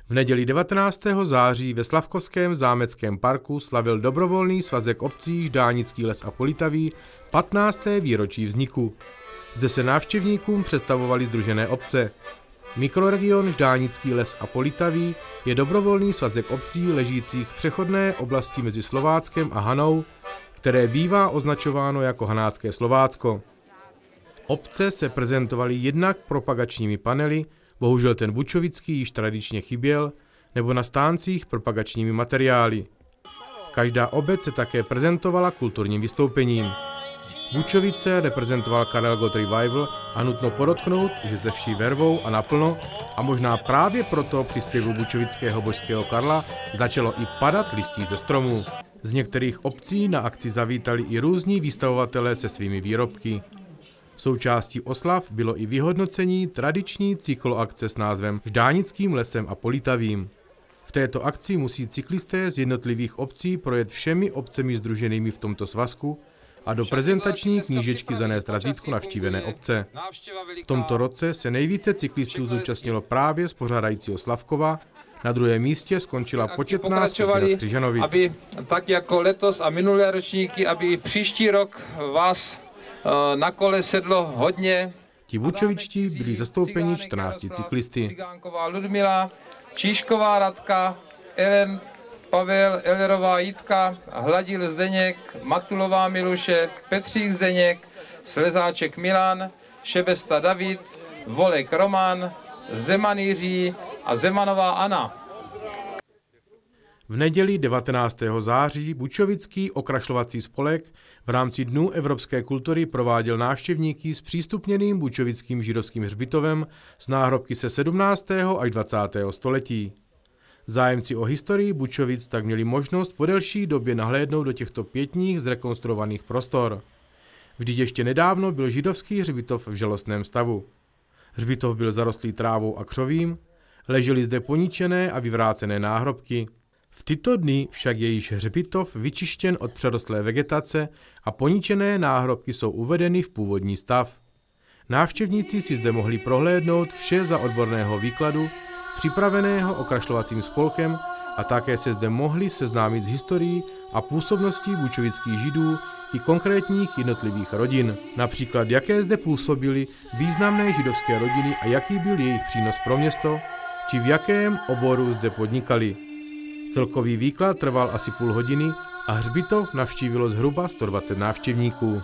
V neděli 19. září ve Slavkovském zámeckém parku slavil dobrovolný svazek obcí Ždánický les a Politaví 15. výročí vzniku. Zde se návštěvníkům představovaly sdružené obce. Mikroregion Ždánický les a Politaví je dobrovolný svazek obcí ležících v přechodné oblasti mezi Slováckem a Hanou, které bývá označováno jako Hanácké Slovácko. Obce se prezentovaly jednak propagačními panely, bohužel ten bučovický již tradičně chyběl, nebo na stáncích propagačními materiály. Každá obec se také prezentovala kulturním vystoupením. Bučovice reprezentoval Karel Gott Revival a nutno podotknout, že se vší vervou a naplno, a možná právě proto při zpěvu bučovického božského Karla začalo i padat listí ze stromů. Z některých obcí na akci zavítali i různí výstavovatelé se svými výrobky. Součástí oslav bylo i vyhodnocení tradiční cykloakce s názvem Ždánickým lesem a Politavím. V této akci musí cyklisté z jednotlivých obcí projet všemi obcemi sdruženými v tomto svazku a do prezentační knížečky zanést razítko navštívené obce. V tomto roce se nejvíce cyklistů zúčastnilo právě z pořádajícího Slavkova, na druhém místě skončila početná skupina z Křižanovic. Aby tak jako letos a minulé ročníky, aby i příští rok vás na kole sedlo hodně. Ti bučovičtí byli zastoupeni 14 cyklisty. Cigánková Ludmila, Číšková Radka, Ellen Pavel, Ellerová Jitka, Hladil Zdeněk, Matulová Miluše, Petřík Zdeněk, Slezáček Milan, Šebesta David, Volek Roman, Zeman Jiří a Zemanová Anna. V neděli 19. září bučovický okrašlovací spolek v rámci Dnů evropské kultury prováděl návštěvníky s přístupněným bučovickým židovským hřbitovem s náhrobky se 17. až 20. století. Zájemci o historii Bučovic tak měli možnost po delší době nahlédnout do těchto pětních zrekonstruovaných prostor. Vždyť ještě nedávno byl židovský hřbitov v žalostném stavu. Hřbitov byl zarostlý trávou a křovím, ležely zde poničené a vyvrácené náhrobky. V tyto dny však je již hřbitov vyčištěn od přerostlé vegetace a poničené náhrobky jsou uvedeny v původní stav. Návštěvníci si zde mohli prohlédnout vše za odborného výkladu, připraveného okrašlovacím spolkem, a také se zde mohli seznámit s historií a působností bučovických židů i konkrétních jednotlivých rodin, například jaké zde působily významné židovské rodiny a jaký byl jejich přínos pro město, či v jakém oboru zde podnikali. Celkový výklad trval asi půl hodiny a hřbitov navštívilo zhruba 120 návštěvníků.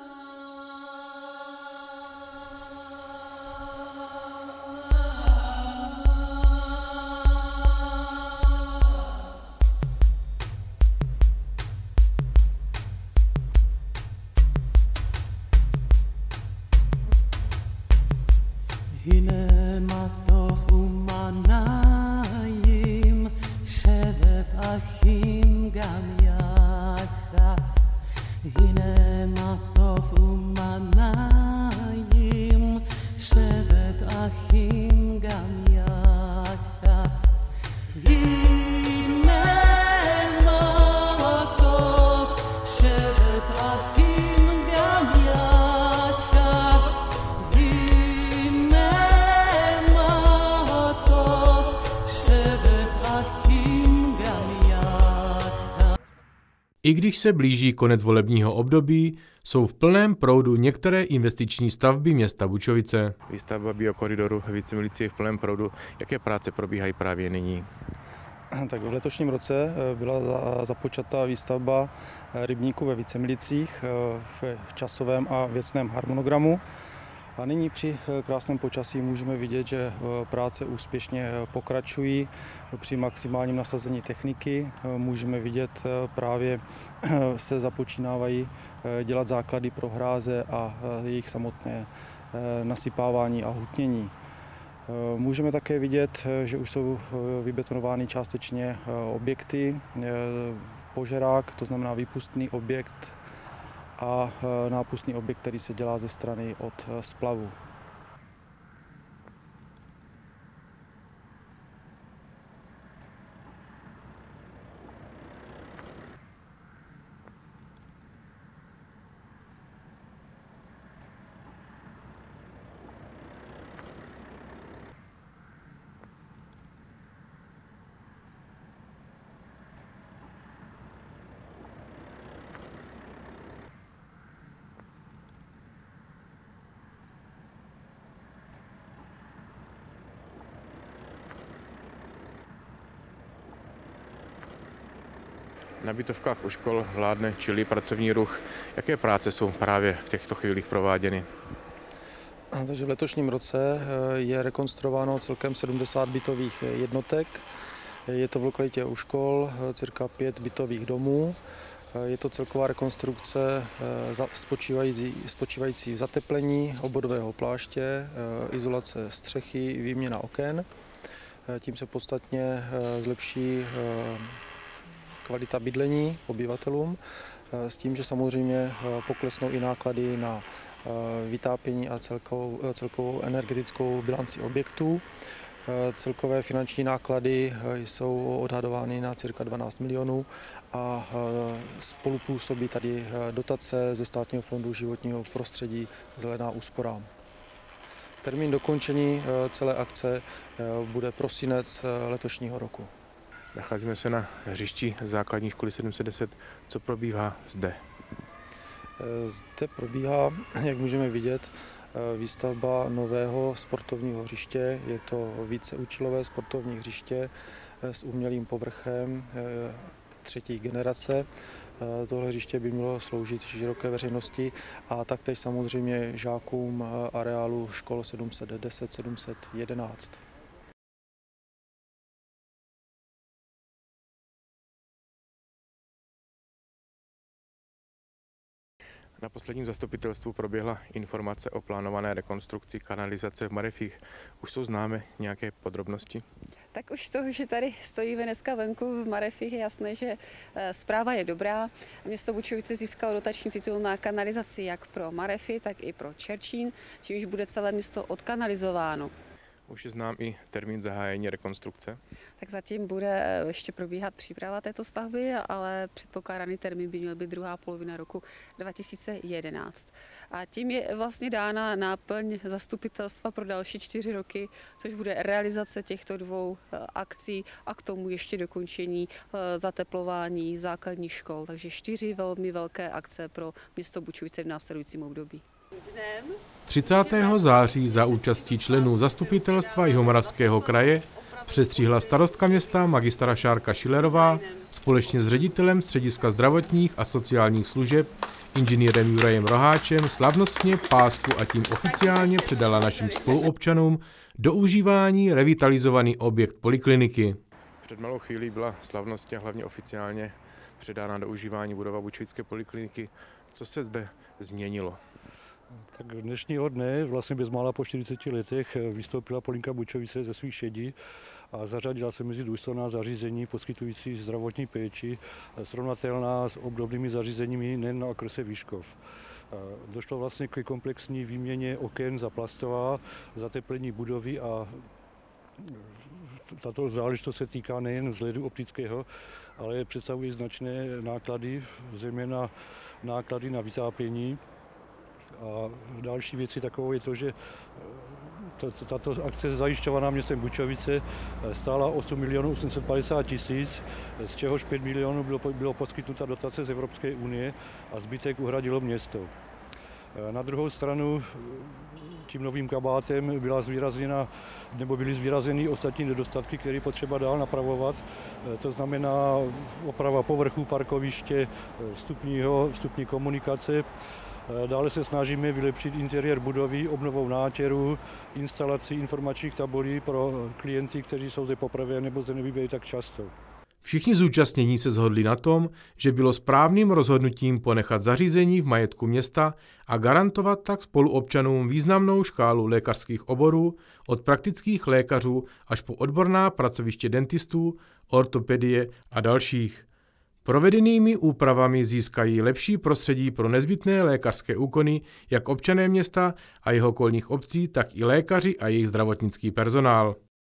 I když se blíží konec volebního období, jsou v plném proudu některé investiční stavby města Bučovice. Výstavba biokoridoru Vícemilici je v plném proudu. Jaké práce probíhají právě nyní? Tak v letošním roce byla započata výstavba rybníku ve Vícemilicích v časovém a věcném harmonogramu. A nyní při krásném počasí můžeme vidět, že práce úspěšně pokračují. Při maximálním nasazení techniky můžeme vidět právě se započínávají dělat základy pro hráze a jejich samotné nasypávání a hutnění. Můžeme také vidět, že už jsou vybetonovány částečně objekty, požerák, to znamená výpustný objekt, a nápustný objekt, který se dělá ze strany od splavu. Na bytovkách u škol vládne čilý pracovní ruch. Jaké práce jsou právě v těchto chvílích prováděny? Takže v letošním roce je rekonstruováno celkem 70 bytových jednotek. Je to v lokalitě u škol, cirka 5 bytových domů. Je to celková rekonstrukce spočívající v zateplení obvodového pláště, izolace střechy, výměna oken. Tím se podstatně zlepší kvalita bydlení obyvatelům, s tím, že samozřejmě poklesnou i náklady na vytápění a celkovou energetickou bilanci objektů. Celkové finanční náklady jsou odhadovány na cirka 12 milionů a spolupůsobí tady dotace ze Státního fondu životního prostředí Zelená úsporám. Termín dokončení celé akce bude prosinec letošního roku. Nacházíme se na hřišti základní školy 710. Co probíhá zde? Zde probíhá, jak můžeme vidět, výstavba nového sportovního hřiště. Je to víceúčelové sportovní hřiště s umělým povrchem třetí generace. Tohle hřiště by mělo sloužit široké veřejnosti a taktéž samozřejmě žákům areálu škol 710, 711. Na posledním zastupitelstvu proběhla informace o plánované rekonstrukci kanalizace v Marefích. Už jsou známy nějaké podrobnosti? Tak už z toho, že tady stojíme dneska venku v Marefích, je jasné, že zpráva je dobrá. Město Bučovice získalo dotační titul na kanalizaci jak pro Marefy, tak i pro Čerčín, čímž bude celé město odkanalizováno. Už je znám i termín zahájení rekonstrukce? Tak zatím bude ještě probíhat příprava této stavby, ale předpokládaný termín by měl být druhá polovina roku 2011. A tím je vlastně dána náplň zastupitelstva pro další 4 roky, což bude realizace těchto 2 akcí a k tomu ještě dokončení zateplování základních škol. Takže 4 velmi velké akce pro město Bučovice v následujícím období. 30. září za účastí členů zastupitelstva Jihomoravského kraje přestříhla starostka města magistra Šárka Šilerová společně s ředitelem Střediska zdravotních a sociálních služeb inženýrem Jurajem Roháčem slavnostně pásku a tím oficiálně předala našim spoluobčanům do užívání revitalizovaný objekt polikliniky. Před malou chvílí byla slavnostně, hlavně oficiálně předána do užívání budova Bučovické polikliniky. Co se zde změnilo? Tak dnešního dne, vlastně bezmála po 40 letech, vystoupila Poliklinika Bučovice ze svých šedí a zařadila se mezi důstojná zařízení poskytující zdravotní péči, srovnatelná s obdobnými zařízeními nejen na okrese Vyškov. Došlo vlastně k komplexní výměně oken za plastová, zateplení budovy a tato záležitost se týká nejen vzhledu optického, ale představuje značné náklady, zejména náklady na vytápění. A další věcí takovou je to, že tato akce zajišťovaná městem Bučovice stála 8 850 000, z čehož 5 milionů bylo poskytnuta dotace z Evropské unie a zbytek uhradilo město. Na druhou stranu tím novým kabátem byly zvýrazněny ostatní nedostatky, které potřeba dál napravovat. To znamená oprava povrchu parkoviště, vstupní komunikace. Dále se snažíme vylepšit interiér budovy obnovou nátěru, instalací informačních tabulí pro klienty, kteří jsou zde poprvé nebo zde nebývají tak často. Všichni zúčastnění se shodli na tom, že bylo správným rozhodnutím ponechat zařízení v majetku města a garantovat tak spoluobčanům významnou škálu lékařských oborů od praktických lékařů až po odborná pracoviště dentistů, ortopedie a dalších. Provedenými úpravami získají lepší prostředí pro nezbytné lékařské úkony jak občané města a jeho okolních obcí, tak i lékaři a jejich zdravotnický personál.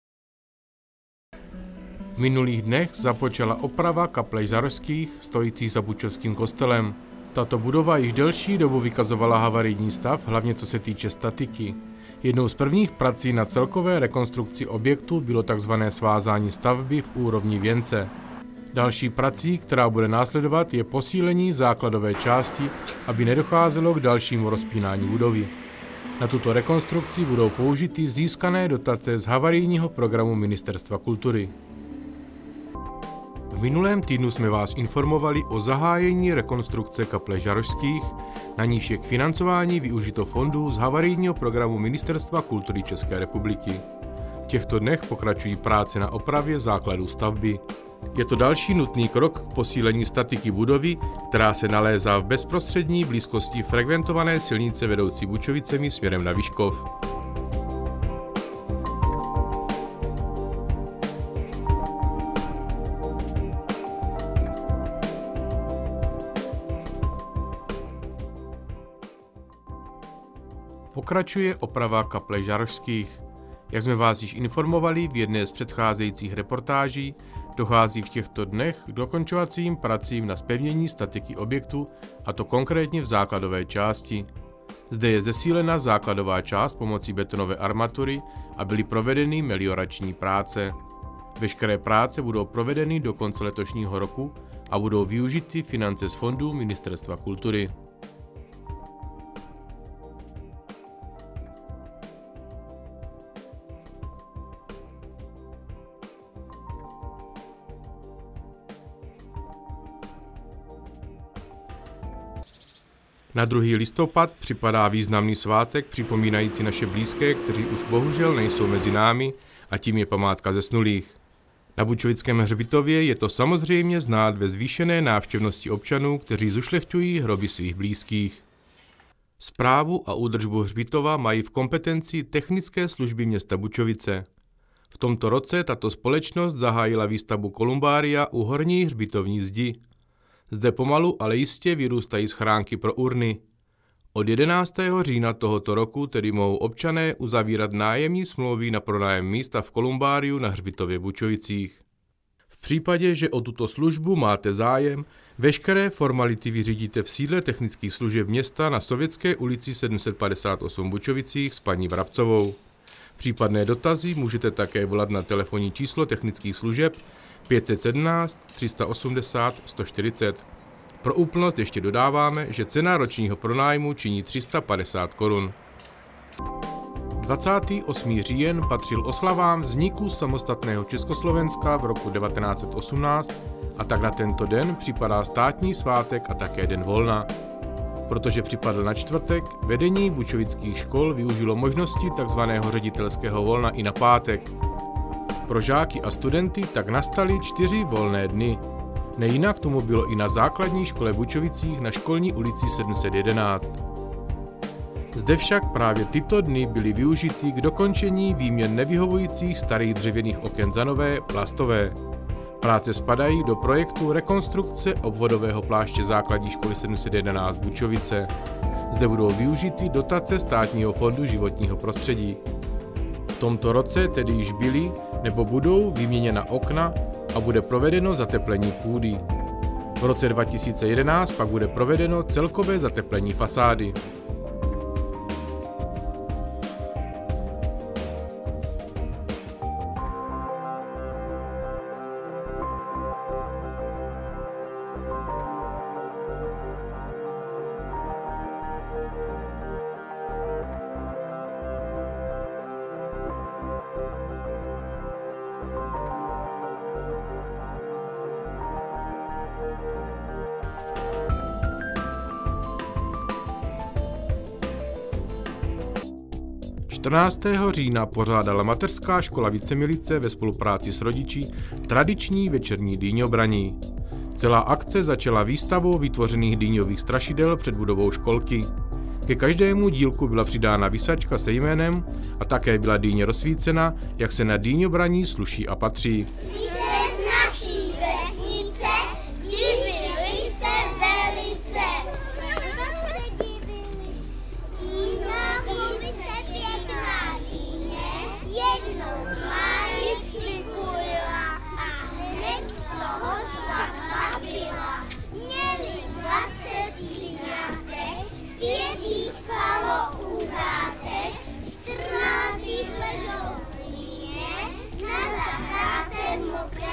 V minulých dnech započala oprava kaple Žarošských, stojící za bučovským kostelem. Tato budova již delší dobu vykazovala havarijní stav, hlavně co se týče statiky. Jednou z prvních prací na celkové rekonstrukci objektu bylo tzv. Svázání stavby v úrovni věnce. Další prací, která bude následovat, je posílení základové části, aby nedocházelo k dalšímu rozpínání budovy. Na tuto rekonstrukci budou použity získané dotace z havarijního programu Ministerstva kultury. V V minulém týdnu jsme vás informovali o zahájení rekonstrukce kaple Žarošských, na níž je k financování využito fondů z havarijního programu Ministerstva kultury České republiky. V těchto dnech pokračují práce na opravě základů stavby. Je to další nutný krok k posílení statiky budovy, která se nalézá v bezprostřední blízkosti frekventované silnice vedoucí Bučovicemi směrem na Vyškov. Pokračuje oprava kaple Žarošských. Jak jsme vás již informovali v jedné z předcházejících reportáží, dochází v těchto dnech k dokončovacím pracím na zpevnění statiky objektu, a to konkrétně v základové části. Zde je zesílena základová část pomocí betonové armatury a byly provedeny meliorační práce. Veškeré práce budou provedeny do konce letošního roku a budou využity finance z fondů Ministerstva kultury. Na 2. listopad připadá významný svátek připomínající naše blízké, kteří už bohužel nejsou mezi námi, a tím je památka zesnulých. Na Bučovickém hřbitově je to samozřejmě znát ve zvýšené návštěvnosti občanů, kteří zušlechťují hroby svých blízkých. Správu a údržbu hřbitova mají v kompetenci technické služby města Bučovice. V tomto roce tato společnost zahájila výstavbu kolumbária u horní hřbitovní zdi. Zde pomalu, ale jistě vyrůstají schránky pro urny. Od 11. října tohoto roku tedy mohou občané uzavírat nájemní smlouvy na pronájem místa v kolumbáriu na hřbitově Bučovicích. V případě, že o tuto službu máte zájem, veškeré formality vyřídíte v sídle technických služeb města na Sovětské ulici 758 Bučovicích s paní Vrabcovou. Případné dotazy můžete také volat na telefonní číslo technických služeb 517 380 140. Pro úplnost ještě dodáváme, že cena ročního pronájmu činí 350 korun. 28. říjen patřil oslavám vzniku samostatného Československa v roku 1918 a tak na tento den připadá státní svátek a také den volna. Protože připadl na čtvrtek, vedení bučovických škol využilo možnosti tzv. Ředitelského volna i na pátek. Pro žáky a studenty tak nastaly 4 volné dny. Nejinak tomu bylo i na základní škole Bučovicích na Školní ulici 711. Zde však právě tyto dny byly využity k dokončení výměn nevyhovujících starých dřevěných oken za nové plastové. Práce spadají do projektu rekonstrukce obvodového pláště základní školy 711 Bučovice. Zde budou využity dotace Státního fondu životního prostředí. V tomto roce tedy již byly nebo budou vyměněna okna a bude provedeno zateplení půdy. V roce 2011 pak bude provedeno celkové zateplení fasády. – 14. října pořádala mateřská škola Vícemilice ve spolupráci s rodiči tradiční večerní dýňobraní. Celá akce začala výstavou vytvořených dýňových strašidel před budovou školky. Ke každému dílku byla přidána visačka se jménem a také byla dýně rozsvícena, jak se na dýňobraní sluší a patří. Mokré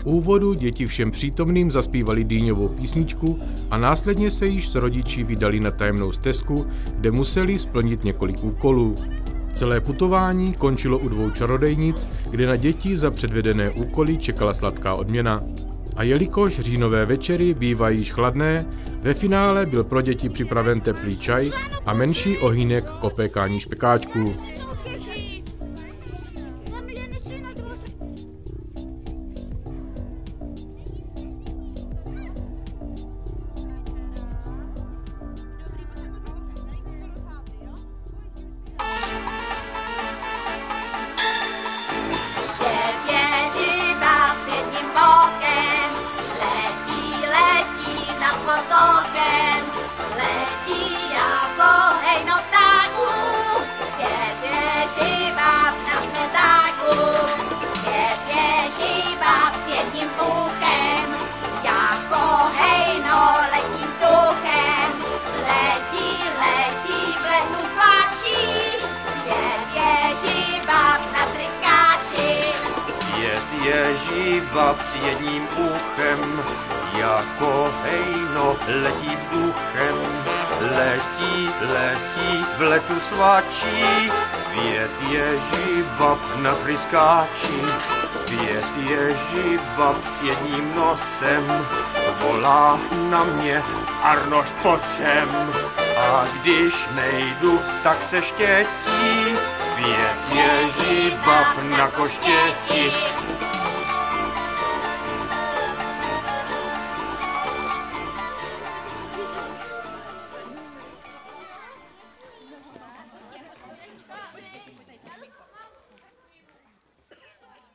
V úvodu děti všem přítomným zaspívali dýňovou písničku a následně se již s rodiči vydali na tajemnou stezku, kde museli splnit několik úkolů. Celé putování končilo u 2 čarodejnic, kde na děti za předvedené úkoly čekala sladká odměna. A jelikož říjnové večery bývají již chladné, ve finále byl pro děti připraven teplý čaj a menší ohýnek k opékání špekáčků. Ježíba s jedním uchem, jako hejno letí vzduchem. Letí, letí, v letu svačí, květ ježíba na tryskáči. Květ ježíba s jedním nosem, volá na mě Arnošt, pojď sem. A když nejdu, tak se štětí, květ ježíba na koštěti.